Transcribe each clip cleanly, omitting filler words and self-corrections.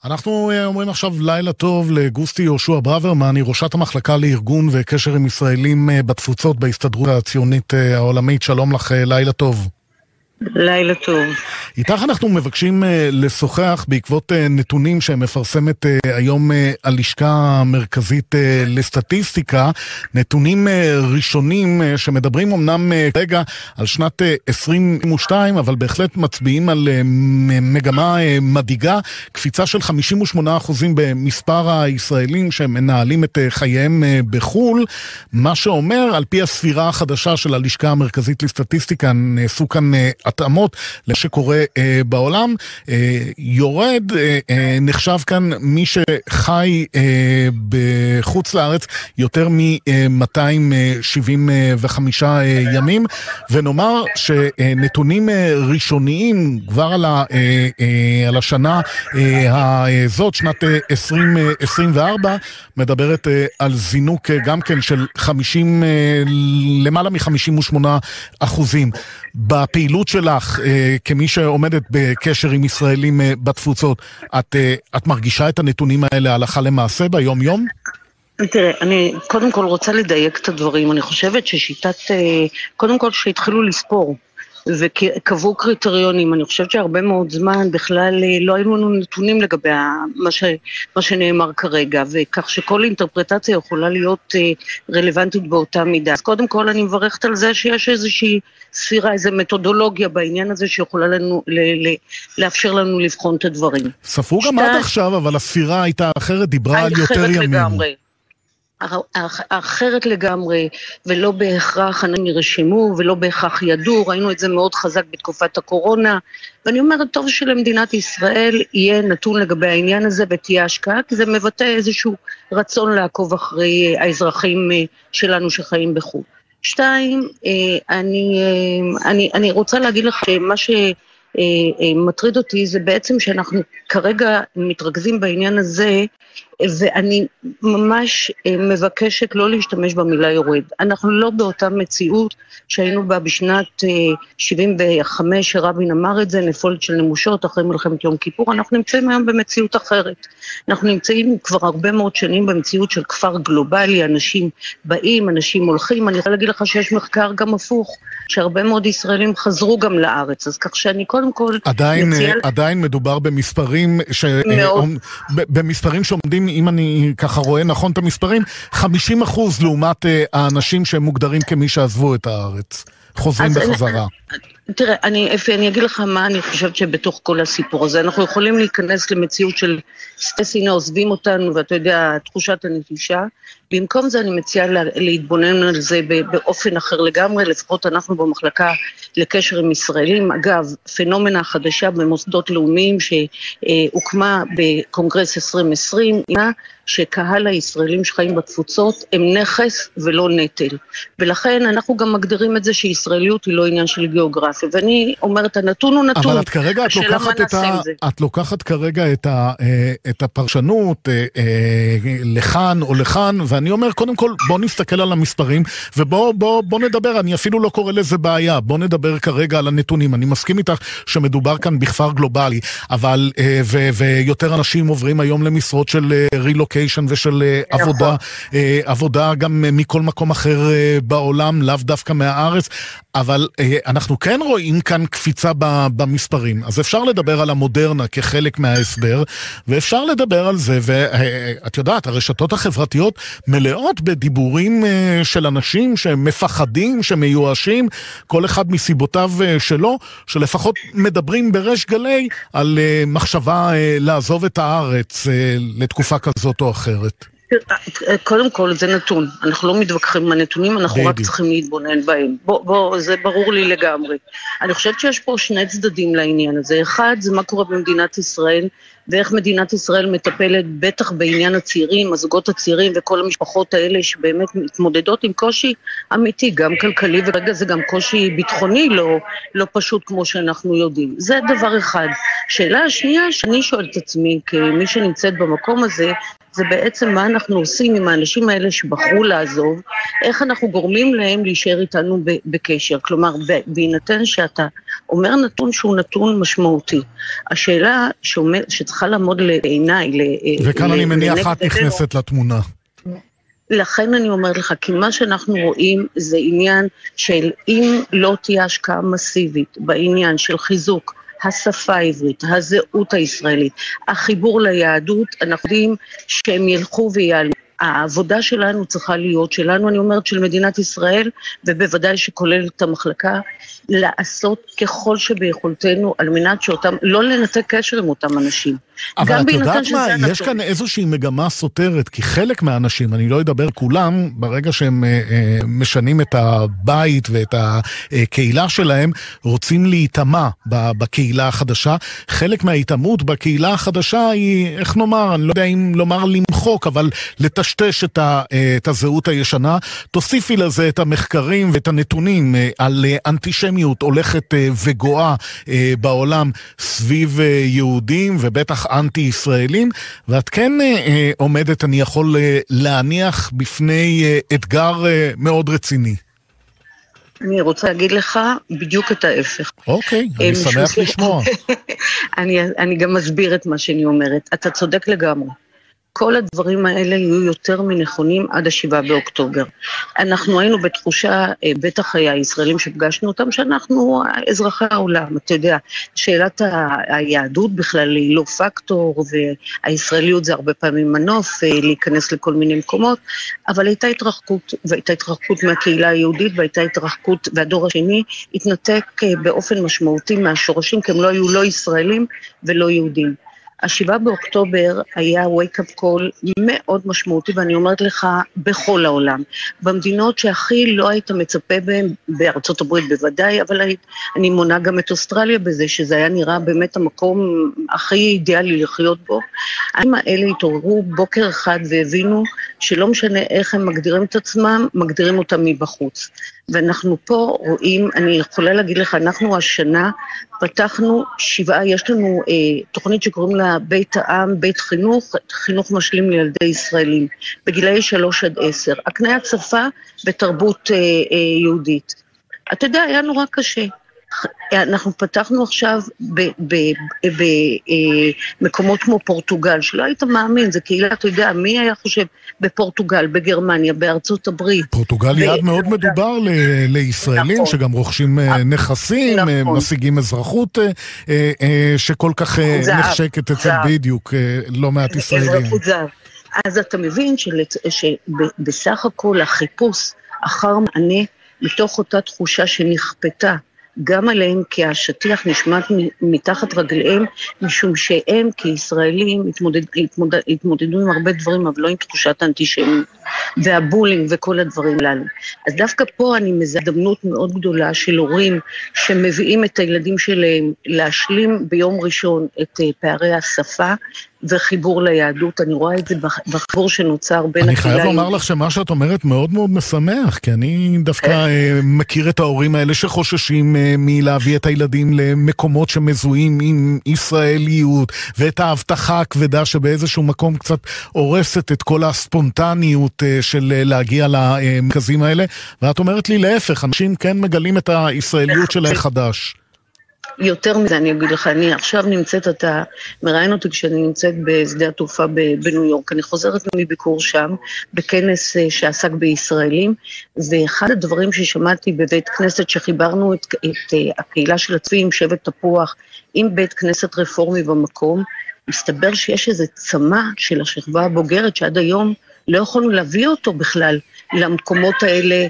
אנחנו אומרים עכשיו לילה טוב לגוסטי יהושע ברוורמן, היא ראשת המחלקה לארגון וקשר עם ישראלים בתפוצות בהסתדרות הציונית העולמית. שלום לך, לילה טוב. לילה טוב. איתך אנחנו מבקשים לשוחח בעקבות נתונים שמפרסמת היום הלשכה המרכזית לסטטיסטיקה, נתונים ראשונים שמדברים אמנם רגע על שנת 22, אבל בהחלט מצביעים על מגמה מדאיגה, קפיצה של 58% במספר הישראלים שמנהלים את חייהם בחול, מה שאומר על פי הספירה החדשה של הלשכה המרכזית לסטטיסטיקה, נעשו כאן התאמות לשקורה בעולם, יורד, נחשב כאן מי שחי בחוץ לארץ יותר מ-275 ימים, ונאמר שנתונים ראשוניים כבר על השנה הזאת, שנת 2024, מדברת על זינוק גם כן של למעלה מ-58%. בפעילות שלך, כמי שעומדת בקשר עם ישראלים בתפוצות, את מרגישה את הנתונים האלה הלכה למעשה ביום יום? תראה, אני קודם כל רוצה לדייק את הדברים. אני חושבת קודם כל שהתחילו לספור וקבעו קריטריונים. אני חושבת שהרבה מאוד זמן בכלל לא היו לנו נתונים לגבי מה שנאמר כרגע, וכך שכל אינטרפרטציה יכולה להיות רלוונטית באותה מידה. אז קודם כל אני מברכת על זה שיש איזושהי ספירה, איזו מתודולוגיה בעניין הזה שיכולה לאפשר לנו לבחון את הדברים. ספרו גם עד עכשיו, אבל הספירה הייתה אחרת, דיברה על יותר ימים. לגמרי. אחרת לגמרי, ולא בהכרח נרשמו ולא בהכרח ידעו. ראינו את זה מאוד חזק בתקופת הקורונה, ואני אומרת טוב שלמדינת ישראל יהיה נתון לגבי העניין הזה ותהיה השקעה, כי זה מבטא איזשהו רצון לעקוב אחרי האזרחים שלנו שחיים בחו"ל. 2, אני רוצה להגיד לך שמה שמטריד אותי זה בעצם שאנחנו כרגע מתרכזים בעניין הזה, ואני ממש מבקשת לא להשתמש במילה יורד. אנחנו לא באותה מציאות שהיינו בה בשנת 75, שרבין אמר את זה, נפולת של נמושות אחרי מלחמת יום כיפור. אנחנו נמצאים היום במציאות אחרת. אנחנו נמצאים כבר הרבה מאוד שנים במציאות של כפר גלובלי, אנשים באים, אנשים הולכים. אני יכולה להגיד לך שיש מחקר גם הפוך, שהרבה מאוד ישראלים חזרו גם לארץ. אז כך שאני קודם כל עדיין מדובר במספרים במספרים שעומדים, אם אני ככה רואה נכון את המספרים, 50% לעומת האנשים שהם מוגדרים כמי שעזבו את הארץ, חוזרים בחזרה. תראה, אני אגיד לך מה אני חושבת שבתוך כל הסיפור הזה, אנחנו יכולים להיכנס למציאות של סטסינה, עוזבים אותנו, ואתה יודע, תחושת הנטישה. במקום זה אני מציעה להתבונן על זה באופן אחר לגמרי, לפחות אנחנו במחלקה לקשר עם ישראלים. אגב, פנומנה חדשה במוסדות לאומיים שהוקמה בקונגרס 2020, שקהל הישראלים שחיים בתפוצות הם נכס ולא נטל. ולכן אנחנו גם מגדירים את זה שישראליות היא לא עניין של גיאוגרפיה. ואני אומרת, הנתון הוא נתון. אבל את לוקחת כרגע את הפרשנות לכאן או לכאן, ואני אומר, קודם כל, בוא נסתכל על המספרים, ובוא נדבר, אני אפילו לא קורא לזה בעיה, בוא נדבר כרגע על הנתונים. אני מסכים איתך שמדובר כאן בכפר גלובלי, אבל, ויותר אנשים עוברים היום למשרות של רילוקיישן ושל עבודה גם מכל מקום אחר בעולם, לאו דווקא מהארץ, אבל אנחנו כן רואים כאן קפיצה במספרים. אז אפשר לדבר על המודרנה כחלק מההסבר, ואפשר לדבר על זה, ואת יודעת, הרשתות החברתיות מלאות בדיבורים של אנשים שמפחדים, שמיואשים, כל אחד מסיבותיו שלו, שלפחות מדברים בריש גלי על מחשבה לעזוב את הארץ לתקופה כזאת או אחרת. קודם כל זה נתון, אנחנו לא מתווכחים עם הנתונים, אנחנו רק צריכים להתבונן בהם. זה ברור לי לגמרי. אני חושבת שיש פה שני צדדים לעניין הזה. אחד, זה מה קורה במדינת ישראל, ואיך מדינת ישראל מטפלת בטח בעניין הצעירים, הזוגות הצעירים וכל המשפחות האלה שבאמת מתמודדות עם קושי אמיתי, גם כלכלי, ורגע זה גם קושי ביטחוני לא פשוט כמו שאנחנו יודעים. זה דבר אחד. שאלה השנייה שאני שואלת את עצמי, כמי שנמצאת במקום הזה, זה בעצם מה אנחנו עושים עם האנשים האלה שבחרו לעזוב, איך אנחנו גורמים להם להישאר איתנו בקשר. כלומר, בהינתן שאתה אומר נתון שהוא נתון משמעותי, השאלה שצריכה צריכה לעמוד לעיניי. וכאן אני מניח את נכנסת לתמונה. לכן אני אומרת לך, כי מה שאנחנו רואים זה עניין של אם לא תהיה השקעה מסיבית בעניין של חיזוק השפה העברית, הזהות הישראלית, החיבור ליהדות, אנחנו יודעים שהם ילכו ויעלו. העבודה שלנו צריכה להיות, שלנו אני אומרת של מדינת ישראל, ובוודאי שכולל את המחלקה, לעשות ככל שביכולתנו, על מנת שאותם, לא לנתק קשר עם אותם אנשים. אבל את יודעת מה, יש כאן איזושהי מגמה סותרת, כי חלק מהאנשים, אני לא אדבר כולם, ברגע שהם משנים את הבית ואת הקהילה שלהם, רוצים להתאמה בקהילה החדשה. חלק מההתאמות בקהילה החדשה היא, איך נאמר, אני לא יודע אם לומר למחוק, אבל לטשטש את הזהות הישנה. תוסיפי לזה את המחקרים ואת הנתונים על אנטישמיות הולכת וגואה בעולם סביב יהודים, ובטח אנטי-ישראלים, ואת כן עומדת, אני יכול להניח, בפני אתגר מאוד רציני. אני רוצה להגיד לך בדיוק את ההפך. אוקיי, אני שמח לשמוע. אני גם מסביר את מה שאני אומרת. אתה צודק לגמרי. כל הדברים האלה יהיו יותר מנכונים עד 7 באוקטובר. אנחנו היינו בתחושה, בטח הישראלים שפגשנו אותם, שאנחנו אזרחי העולם, אתה יודע, שאלת היהדות בכלל היא לא פקטור, והישראליות זה הרבה פעמים מנוף, להיכנס לכל מיני מקומות, אבל הייתה התרחקות, והייתה התרחקות מהקהילה היהודית, והייתה התרחקות, והדור השני התנתק באופן משמעותי מהשורשים, כי הם לא היו לא ישראלים ולא יהודים. 7 באוקטובר היה wake-up call מאוד משמעותי, ואני אומרת לך, בכל העולם. במדינות שהכי לא היית מצפה בהן, בארצות הברית בוודאי, אבל אני מונה גם את אוסטרליה בזה, שזה היה נראה באמת המקום הכי אידיאלי לחיות בו. האם האלה התעוררו בוקר אחד והבינו שלא משנה איך הם מגדירים את עצמם, מגדירים אותם מבחוץ. ואנחנו פה רואים, אני יכולה להגיד לך, אנחנו השנה פתחנו 7, יש לנו תוכנית שקוראים לה בית העם, בית חינוך, חינוך משלים לילדי ישראלים, בגילאי 3 עד 10, הקניית שפה בתרבות יהודית. אתה יודע, היה נורא קשה. אנחנו פתחנו עכשיו במקומות כמו פורטוגל, שלא היית מאמין, זה קהילה, אתה יודע, מי היה חושב בפורטוגל, בגרמניה, בארצות הברית. פורטוגל יעד מאוד מדובר לישראלים, שגם רוכשים נכסים, משיגים אזרחות שכל כך נחשקת אצל בדיוק, לא מעט ישראלים. אזרחות זהב. אז אתה מבין שבסך הכל החיפוש אחר מענה, מתוך אותה תחושה שנכפתה, גם עליהם כי השטיח נשמט מתחת רגליהם, משום שהם כישראלים התמודדו עם הרבה דברים, אבל לא עם תחושת האנטישמיות והבולינג וכל הדברים הללו. אז דווקא פה אני מזהה הזדמנות מאוד גדולה של הורים שמביאים את הילדים שלהם להשלים ביום ראשון את פערי השפה, וחיבור ליהדות. אני רואה את זה בחיבור שנוצר בין הקהילה. אני חייב לומר לך שמה שאת אומרת מאוד מאוד משמח, כי אני דווקא מכיר את ההורים האלה שחוששים מלהביא את הילדים למקומות שמזוהים עם ישראליות, ואת ההבטחה הכבדה שבאיזשהו מקום קצת הורסת את כל הספונטניות של להגיע למרכזים האלה, ואת אומרת לי להפך, אנשים כן מגלים את הישראליות שלהם חדש. יותר מזה אני אגיד לך, אני עכשיו נמצאת, אתה מראיין אותי כשאני נמצאת בשדה התעופה בניו יורק, אני חוזרת מביקור שם, בכנס שעסק בישראלים, ואחד הדברים ששמעתי בבית כנסת שחיברנו את הקהילה של הצבי עם שבט תפוח, עם בית כנסת רפורמי במקום, מסתבר שיש איזה צמא של השכבה הבוגרת, שעד היום לא יכולנו להביא אותו בכלל למקומות האלה,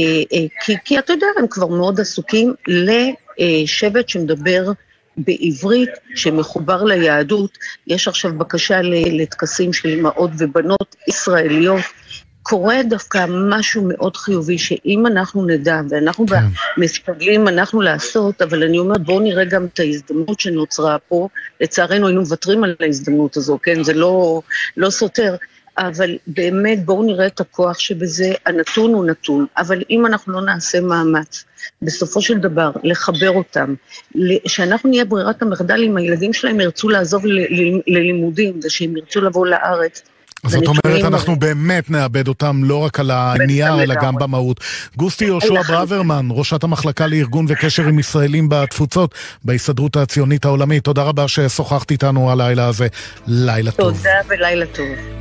כי אתה יודע, הם כבר מאוד עסוקים לשבט שמדבר בעברית, שמחובר ליהדות. יש עכשיו בקשה לטקסים של אמהות ובנות ישראליות. קורה דווקא משהו מאוד חיובי, שאם אנחנו נדע, ואנחנו מסתגלים, אנחנו לעשות, אבל אני אומרת, בואו נראה גם את ההזדמנות שנוצרה פה, לצערנו היינו מוותרים על ההזדמנות הזו, כן? זה לא סותר, אבל באמת בואו נראה את הכוח שבזה, הנתון הוא נתון, אבל אם אנחנו לא נעשה מאמץ, בסופו של דבר, לחבר אותם, שאנחנו נהיה ברירת המחדל, אם הילדים שלהם ירצו לעזוב ללימודים, ושהם ירצו לבוא לארץ, זאת אומרת, אנחנו באמת נאבד אותם לא רק על הנייר, אלא גם במהות. גוסטי יהושע ברוורמן, ראשת המחלקה לארגון וקשר עם ישראלים בתפוצות, בהסתדרות הציונית העולמית. תודה רבה ששוחחת איתנו הלילה הזה. לילה טוב. תודה ולילה טוב.